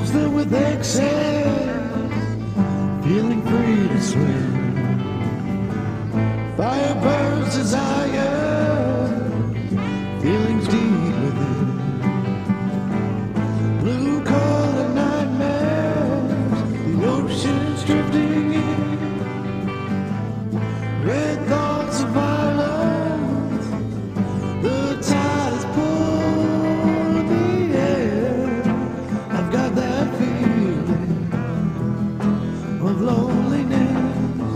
filled with excess, feeling free to swim. Fire burns desire, feelings deep within. Blue collar nightmares, the ocean's drifting in. Red thoughts of violence, the tide has pulled the air. I've got that feeling of loneliness,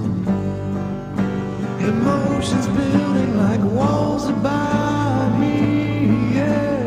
emotions building like walls about me, yeah.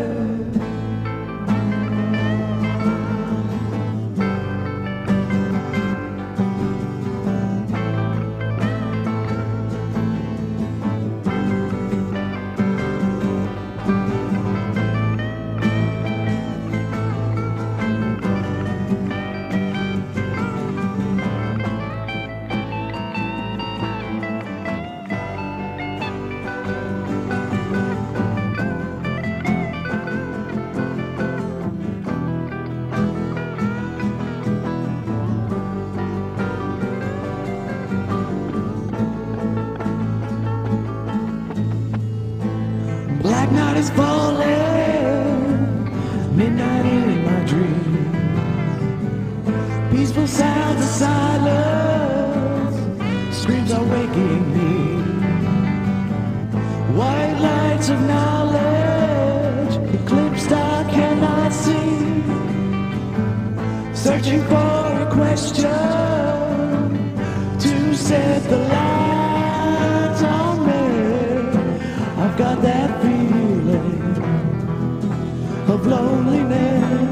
Black night is falling, midnight in my dreams. Peaceful sounds of silence, screams are waking me. White lights of knowledge, eclipsed I cannot see. Searching for a question to set the lights on me. I've got that feeling of loneliness.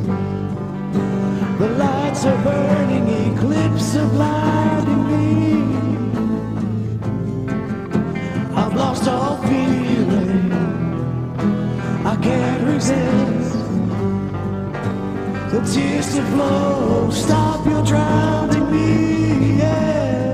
The lights are burning, eclipse of blinding me. I've lost all feeling, I can't resist the tears to flow. Stop your drowning me, yeah.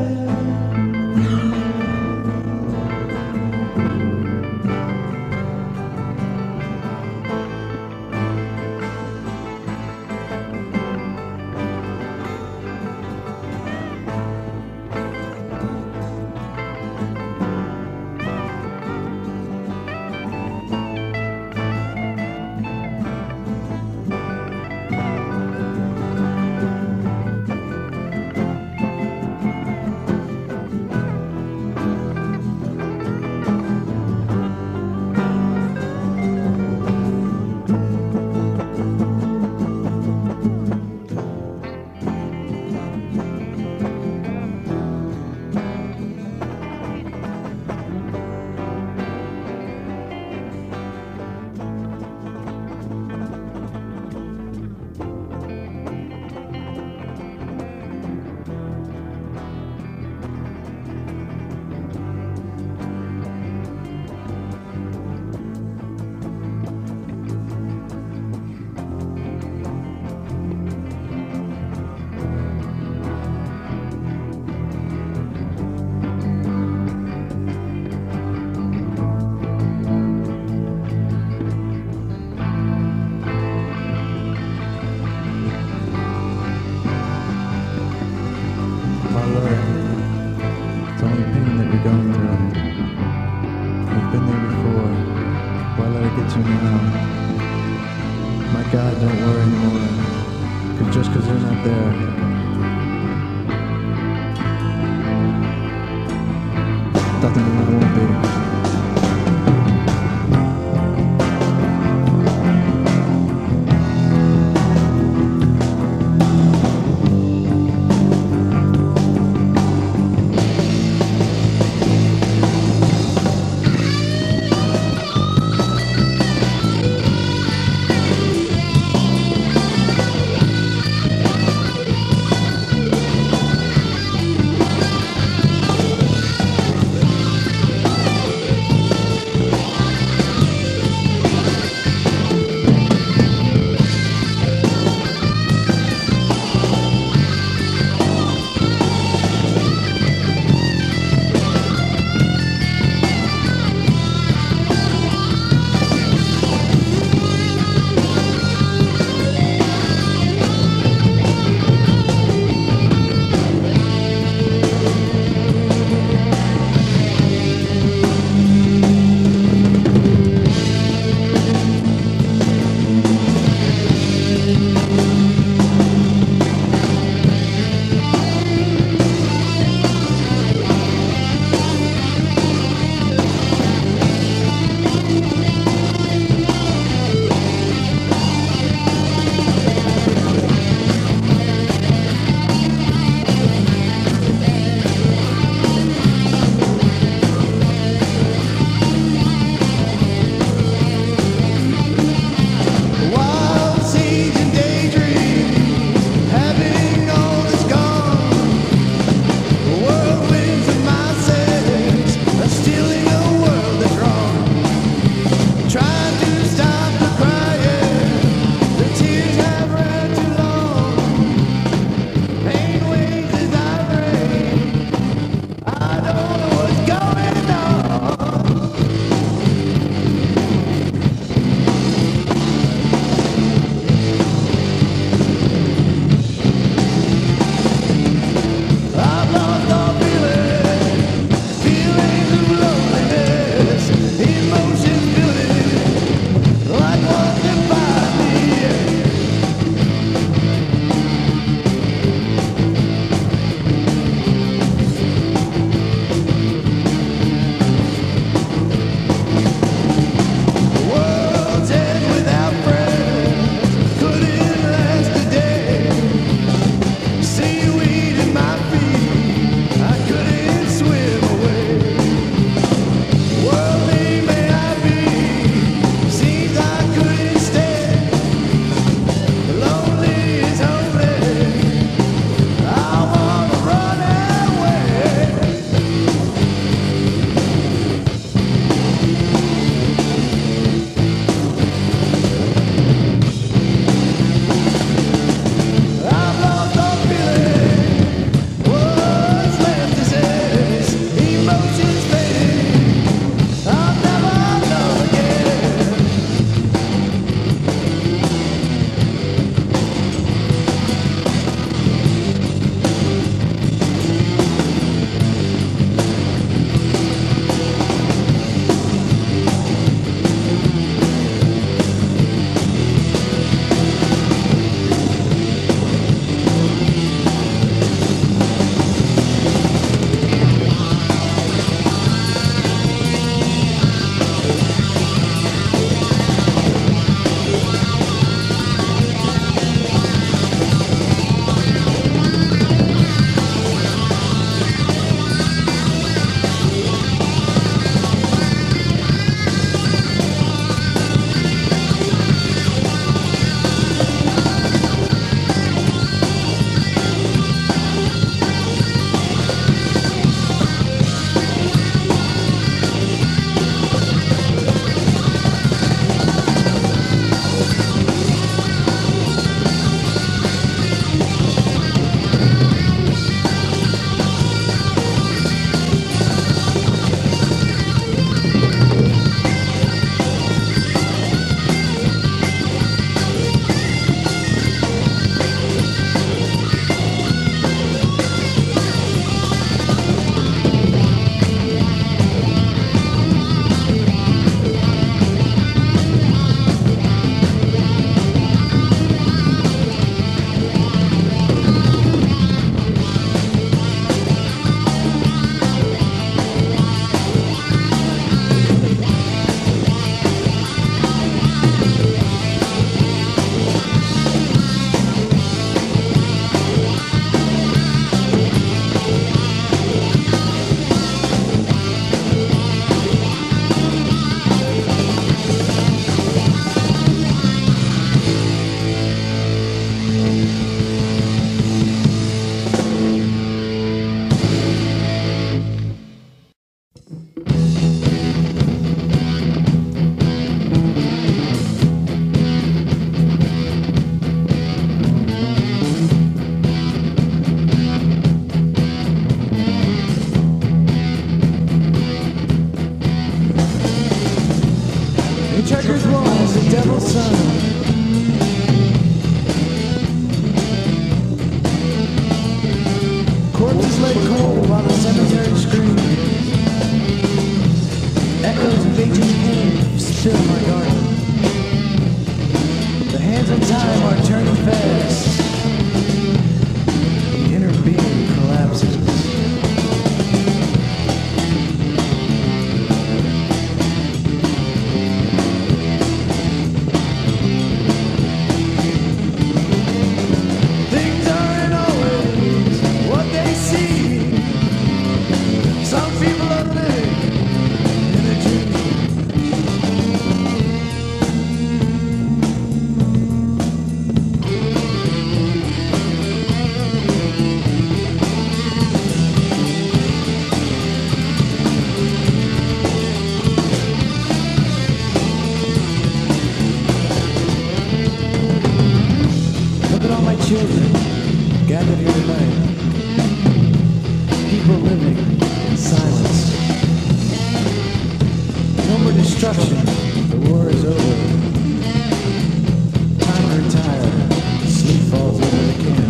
It's only pain that we're going through. We've been there before. Why let it get you now? My God, don't worry anymore. Just 'cause you're not there. Doesn't mean I won't be. gathered here tonight. People living in silence. No more destruction. The war is over. Time to retire. Sleep falls over the camp.